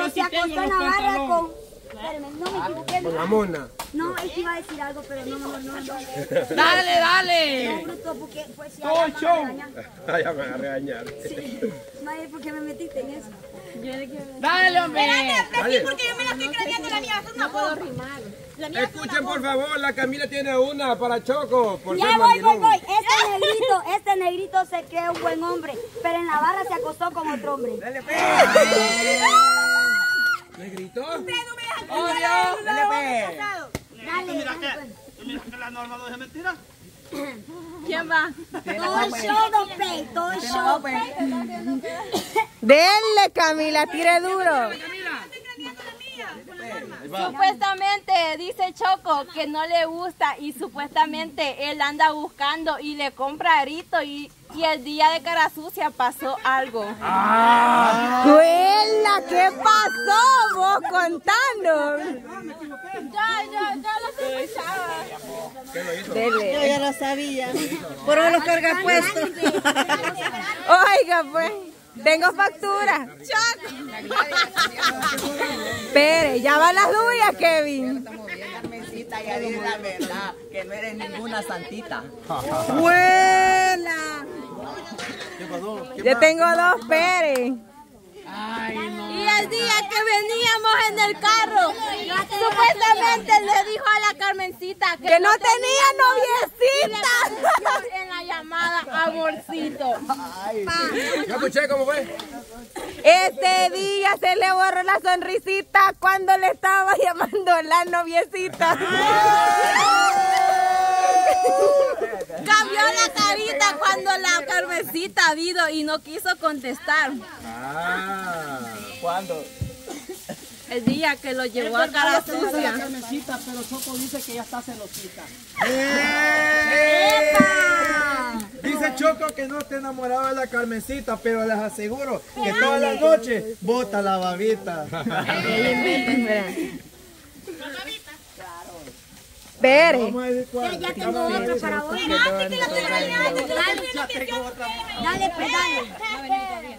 pero se acostó en la barra con... Espérame, no me equivoqué. Con la mona. No, él iba a decir algo, pero no. Dale, dale. No, bruto, porque pues si Todo allá el me show. van a regañar. Ya me van a regañar. Sí. No, ¿por qué me metiste en eso? Dale, hombre. Espérate, porque yo me la estoy creyendo la mía. No puedo rimar. Escuchen por favor, la Camila tiene una para Choco. Por Ya ser voy. mandilón. Este negrito se cree un buen hombre, pero en la barra se acostó con otro hombre. Dale, ¿Negrito? Ustedes no me dejan Obvio. Dale, Mira que la norma no es mentira. ¿Quién va? todo el show, don Pey, todo el show. Denle, Camila, tire duro. Supuestamente dice Choco que no le gusta y supuestamente él anda buscando y le compra arito y el día de cara sucia pasó algo. ¡Cuela! ¿Qué pasó vos contando? Ya lo escuchaba. Dele. Yo ya lo sabía. Por eso lo carga puesto. Oiga, pues, tengo factura. Espere, ya van las duyas, Kevin. Carmencita, ya dile la verdad, que no eres ninguna santita. ¡Buena! Yo tengo dos Pérez. Y el día que veníamos en el carro, supuestamente le dijo a la Carmencita Que no tenía y le noviecita. pareció en la llamada amorcito. Yo escuché cómo fue. Ese día se le borró la sonrisita cuando le estaba llamando la noviecita. Cambió la carita cuando la Carmencita vino y no quiso contestar. ¿Cuándo? El día que lo llevó a cara sucia. Carmencita, pero Choco dice que ya está celosita. Dice Choco que no está enamorado de la Carmencita, pero les aseguro que todas las noches bota la babita. Pere. Vamos a decir cuál. Ya tengo otra para vos. Dale, pues dale.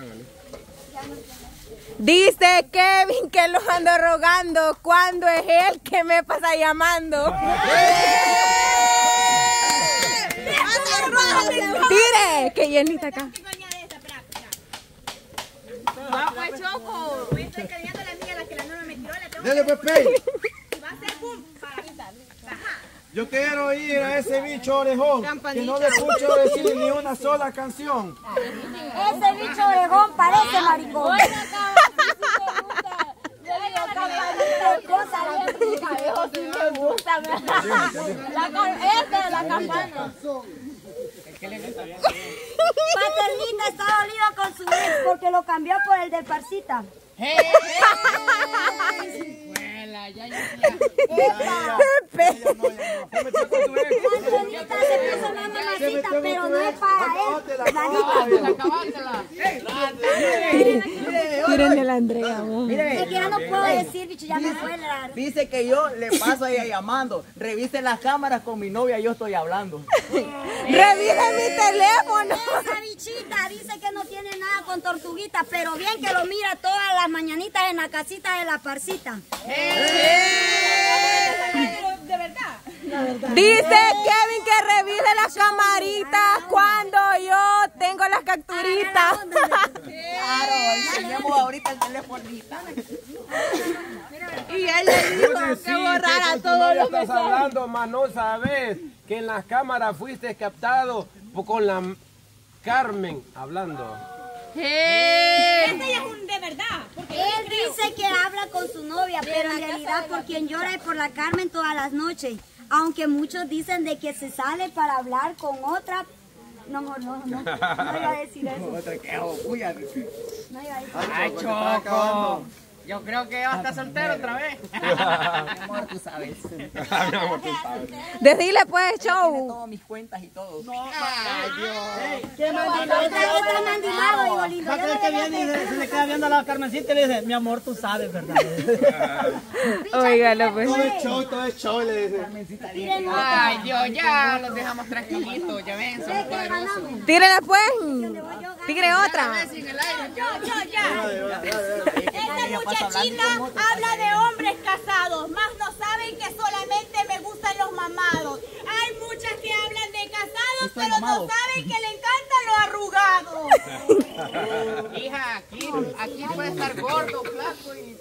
Dice Kevin que lo ando rogando cuando es él que me pasa llamando. Tire, que llenita acá. Va pues Choco. Dale, pues, Pey. Yo quiero ir a ese bicho orejón que no le escucho decir ni una sola canción. Ese bicho orejón parece maricón. Eso sí me gusta. La campana. Paternita está dolido con su ex porque lo cambió por el del Parcita. Paternita se puso una mamacita, pero no es para él. Tírenle la Andrea. Es que ya no puedo decir, bicho, ya me fue la... Dice que yo le paso a ella llamando. Revisen las cámaras con mi novia, yo estoy hablando. Revisa mi teléfono. Esa bichita dice que no tiene nada con Tortuguita, pero bien que lo mira todas las mañanitas en la casita de la Parcita. De verdad. Dice Kevin que revise las camaritas cuando yo tengo las capturitas. Claro, enseñemos ahorita el telefonito. Y él le dijo que borrara todos los estás mensajes. hablando, mas no sabes que en las cámaras fuiste captado con la Carmen hablando. Este ya es un de verdad. Él dice que habla con su novia, pero en realidad por quien llora es por la Carmen todas las noches. Aunque muchos dicen de que se sale para hablar con otra. No iba a decir eso. Otra que uya. No iba a decir. Ay, Choco. Yo creo que va a estar soltero otra vez. Mi amor, tú sabes. Mi amor, tú sabes. Decile pues, Tiene show. todas mis cuentas y todo. Ay, Dios. ¿Qué Está mandilado, hijo lindo. ¿Va a creer que viene y se le queda viendo a la Carmencita y le dice, mi amor, tú sabes, ¿verdad? Óigalo pues. Todo es show, le dice. Ay, Dios, ya los dejamos tranquilitos. Ya ven, son poderosos. Tírela pues. Tire otra. Sin el aire. Yo, ya. muchachita habla de hombres casados, más no saben que solamente me gustan los mamados. Hay muchas que hablan de casados, pero no saben que le encanta lo arrugado. Hija, aquí puede estar gordo, flaco y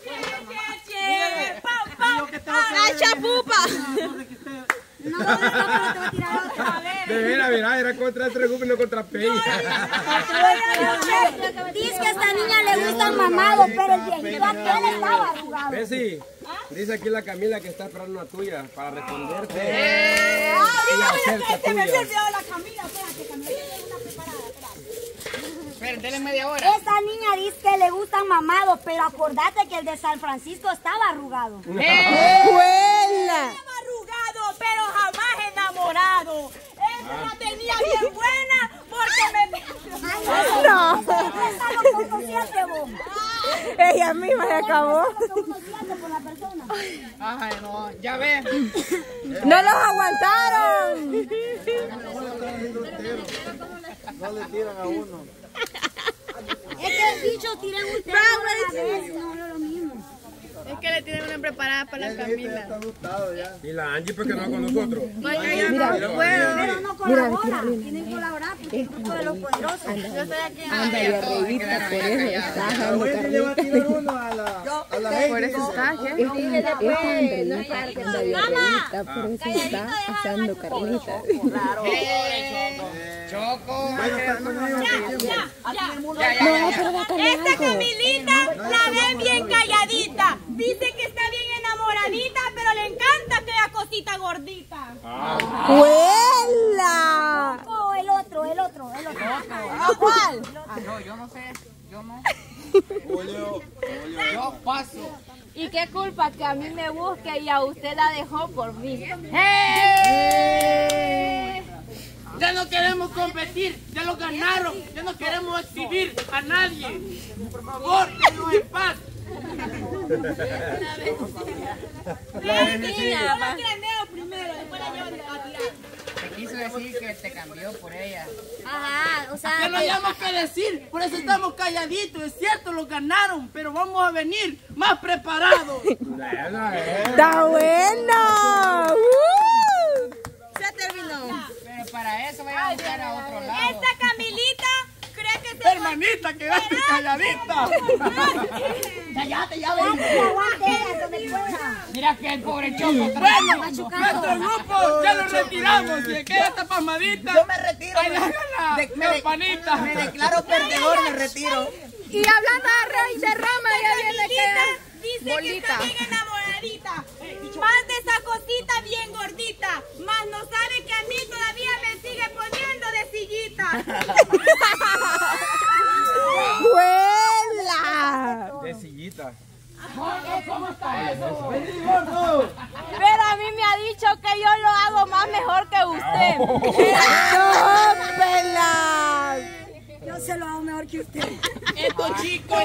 ¡Agacha, pupa! No, te voy a tirar otra. De veras, mira, era contra el Tregupe y no contra Pei. Dice que a esta niña le gustan mamados, pero el viejito aquel estaba arrugado. Bessie, dice aquí la Camila que está esperando una tuya para responderte. Se me olvidó la Camila, espérate, Camila, tiene una preparada, espérate. Denle media hora. Esta niña dice que le gustan mamados, pero acordate que el de San Francisco estaba arrugado. ¡Buena! Estaba arrugado, pero jamás enamorado. Esa la tenía bien buena porque me... No. Ella misma se acabó. Ay, no, ya ves. ¡No los aguantaron! No le tiran a uno. Es que el bicho tiran ustedes una vez, no es lo mismo. Es que le tienen una preparada para la Camila. Y la Angie, ¿por qué no va con nosotros? Porque yo no puedo. Pero no colabora, tienen que colaborar porque es uno de los poderosos. Yo estoy aquí. Anda y arribita, por eso está dando Le va a tirar uno a la gente. Por eso está, esta Andreita que anda de arribita, por eso está asando carnitas. Choco. Esta Camilita la ven bien calladita. Dice que está bien enamoradita, pero le encanta aquella cosita gordita. ¡Huela! Oh, el otro. ¿Cuál? No, yo no sé. Yo no. Yo paso. ¿Y qué culpa que a mí me busque y a usted la dejó por mí? Ya no queremos competir, ya lo ganaron, ya no queremos exhibir a nadie. Por favor, déjenos en paz. Primero, después la llevan a tirar. Te quiso decir que te cambió por ella. Ajá, o sea... ¿Qué no hayamos que decir? Por eso estamos calladitos. Es cierto, lo ganaron, pero vamos a venir más preparados. ¡Está bueno! Se terminó. Pero para eso voy a buscar a otro lado. Esta Camilita cree que se... Hermanita, quedaste calladita. Cállate, ya ven. Mira que el pobre Choco. Bueno, nuestro grupo ya lo retiramos. Si se queda esta pasmadita. Yo me retiro. Me declaro perdedor, me retiro. Y hablando de Roma, ya viene que... Dice que está bien enamoradita. Más de esa cosita bien gordita. Más no sabe que a mí todavía me sigue poniendo de sillita. ¡Huela! De sillita. ¿Cómo está eso? Pero a mí me ha dicho que yo lo hago más mejor que usted. ¡Tópela! Yo se lo hago mejor que usted. Estos chicos,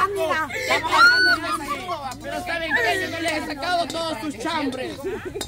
pero ¿saben qué? Yo no les he sacado todos sus chambres.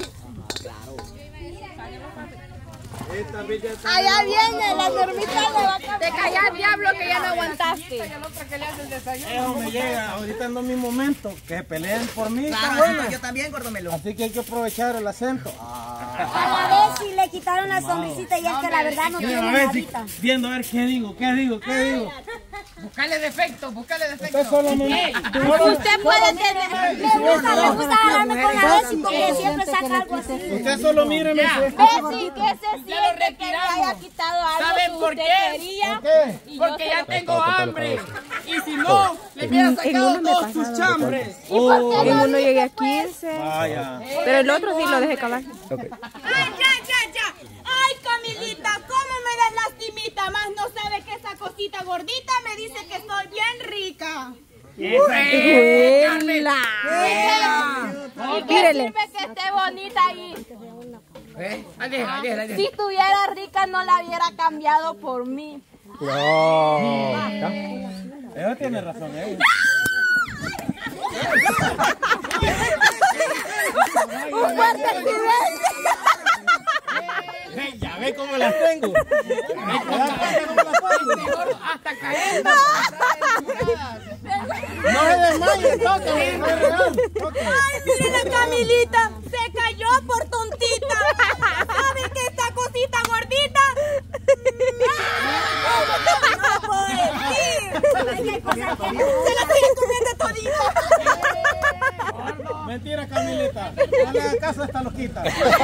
Allá viene la normita de vaca. Te callas, diablo, que ya no aguantaste. Eso me llega, ahorita no es mi momento. Que peleen por mí. Claro, bueno, yo también, Gordomelo. Así que hay que aprovechar el acento. A la vez si le quitaron la sonrisita y es que la verdad no tiene A ver, nadita. viendo a ver qué digo. Buscale defecto, buscale defecto. Usted solo Usted puede tener... Me gusta agarrarme con la Bessie porque siempre saca algo así. Usted solo míreme. Bessie, ¿qué se siente que le haya quitado algo ¿Saben que por usted qué? quería? Y yo Porque se ya lo- tengo hambre. Y si no, le hubiera sacado todos sus chambres. En uno llegué a 15, Vaya. pero el otro sí lo dejé acabar. ¡Ay, ya! ¡Ay, Camilita! ¿Cómo me das lastimita? Más no sabe que esa cosita gordita me dice que soy bien rica. ¡Huela! ¿Y qué Mírele. sirve que esté bonita ahí? Déjala. Si estuviera rica no la hubiera cambiado por mí. Ella tiene razón, ¡Un fuerte accidente! Ya ve cómo las tengo. Hasta caer. No se desmaye, toque, no es real. Ay, miren a Camilita, se cayó por tontita. ¿Saben que esta cosita gordita? No puedo decir. Se la sigue comiendo todita. Mentira, Camilita. No le hagas caso a esta loquita.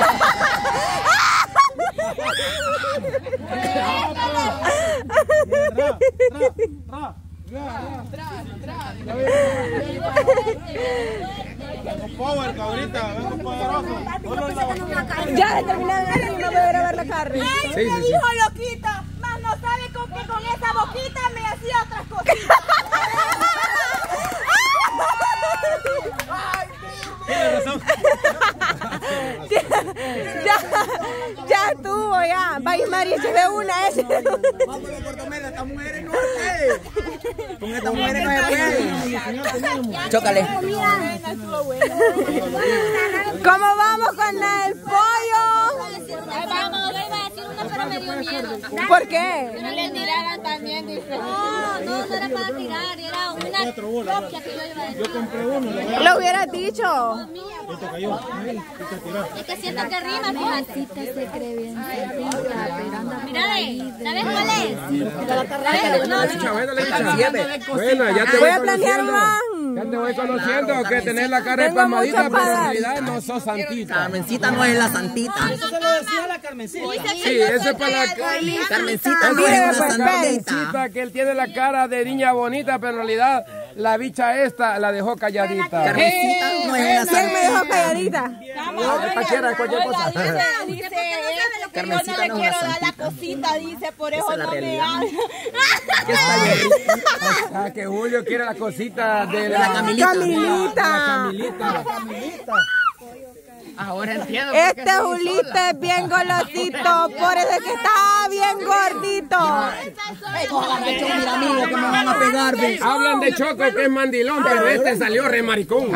Power, cabrita, vengo poderoso. Ya terminaron así, no voy a grabar la carne. Ay, me dijo loquita, más no sabe con que con esa boquita me hacía otras cositas. Tiene razón. Ya estuvo, ya. Vaya, María, se ve una ese. Vamos a Cortomel, estas mujeres no se puede. Con estas mujeres no se puede. Chócale. ¿Cómo vamos con el pollo? Vamos, yo iba a decir una, pero me dio miedo. ¿Por qué? Que no le tiraran también, dice. No era para tirar, era una copia que yo iba a decir. Yo compré uno. Lo hubieras dicho. ¿Qué te cayó? ¿Qué te tiraste? Es que siento que rima, fíjate. Se cree bien mira, ¿sabes cuál es? Bueno, ya te voy a planear más. Ya te voy conociendo que tener la cara espalmadita, pero en realidad no sos santita. Carmencita no es la santita. Eso se lo decía a la Carmencita. Sí, eso es para la Carmencita no es la santita. Carmencita, que él tiene la cara de niña bonita, pero en realidad la bicha esta la dejó calladita. Carmencita no es la ¿Quién me santita. dejó calladita? Cualquiera, cualquier cosa. Dice que yo no le quiero dar la cosita, dice, por eso no me habla. Ah, que Julio quiere la cosita de la Camilita. Ahora entiendo. Este Julito es bien golosito, por eso es que está bien gordito. Amigo, que me van a pegar. Hablan de Choco que es mandilón, pero este salió re maricón.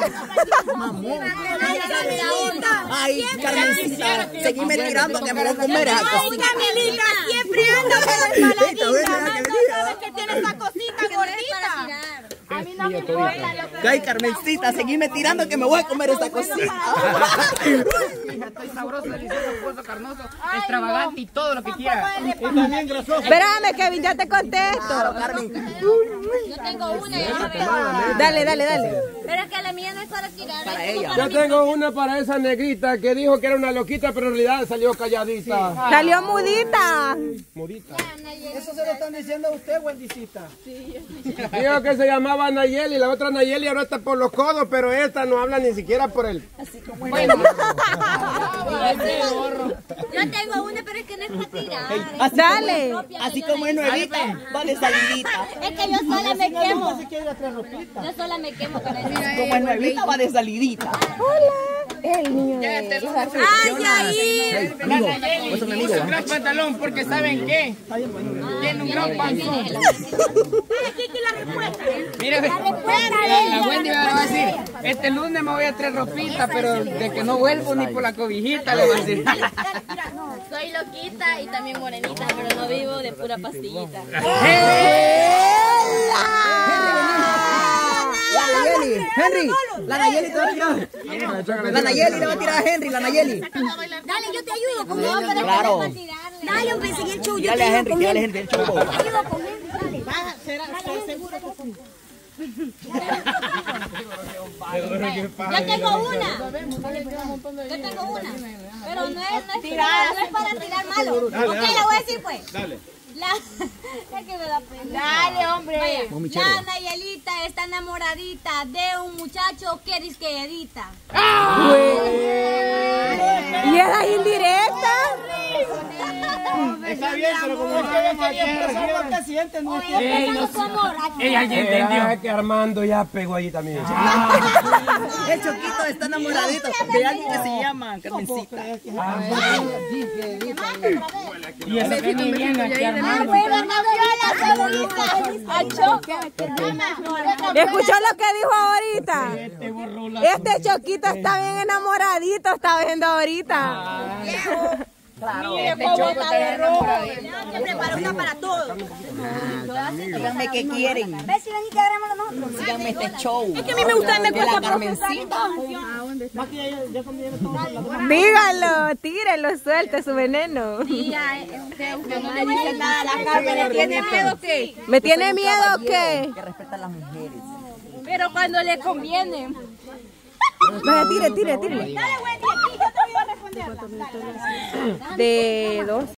Ay, Carmencita, seguime tirando que me voy a comer a Ay, Camilita, siempre anda con el paladita. Más no sabes que tiene esa cosita gordita. A mí no me importa lo que... Ay, Carmencita, seguime tirando que me voy a comer esta cosita. Estoy sabroso, delicioso, jugoso, carnoso, extravagante y todo lo que quiera. Y también grasoso. Espérame, Kevin, ya te contesto. Yo tengo una y ya veo. Dale. Pero es que la mía no es para tirar. Para ella. Yo tengo una para esa negrita que dijo que era una loquita, pero en realidad salió calladita. Salió mudita. Mudita. Eso se lo están diciendo a usted, Wendicita. Dijo que se llamaba Nayeli, la otra Nayeli ahora está por los codos, pero esta no habla ni siquiera por él. Yo tengo una, pero es que no es para tirar. Dale. Así como es nuevita, vale salidita. Es que yo sola me quemo. Yo sola me quemo con eso. Como es nuevita, va de salidita. El niño. ¡Ay, ahí! Amigo, vos sos mi amigo. Un gran pantalón porque ¿saben qué? Tiene un gran panzón. Mire, la Wendy me va a decir, este lunes me voy a traer ropita, pero de que no vuelvo ni por la cobijita le voy a decir. Soy loquita y también morenita, pero no vivo de pura pastillita. Henry, la Nayeli te va a tirar. La Nayeli le va a tirar a Henry, la Nayeli. Dale, yo te ayudo con él, pero Claro. para tirarle. Dale, hombre, sigue el show. Yo Dale te a ayudo Henry, con él. dale a Henry, el choco. Te ayudo con él, dale. Yo tengo una. Pero no es para tirar malo. Ok, la voy a decir pues. Dale. Es que me da pena. Dale, hombre. La Nayelita está enamoradita de un muchacho que dice que edita. ¿Y era indirecta? Está bien, pero como es que ella quería expresar lo que siente, no es que... Ella ya entendió. Que Armando ya pegó ahí también. El Choquito está enamoradito de alguien que se llama Carmencita. Y ese que ni viene aquí Armando. ¿Escuchó lo que dijo ahorita? Este Choquito está bien enamoradito, está viendo ahorita. Claro. Este Choco está bien enamorado. Que prepara una para todos. Díganme qué quieren. ¿Ves si ven y que agarramos nosotros? Díganme este show. Es que a mí me gusta, me De cuesta la procesar Carmencita. Dígalo, tírelo, suelte su veneno. Usted no le dice nada a la Carmen. ¿Le tiene miedo qué? ¿Me tiene miedo o qué? Que respeta a las mujeres. Pero cuando le conviene. Vaya, tire. Dale, Wendy, aquí yo te voy a responder. De 2.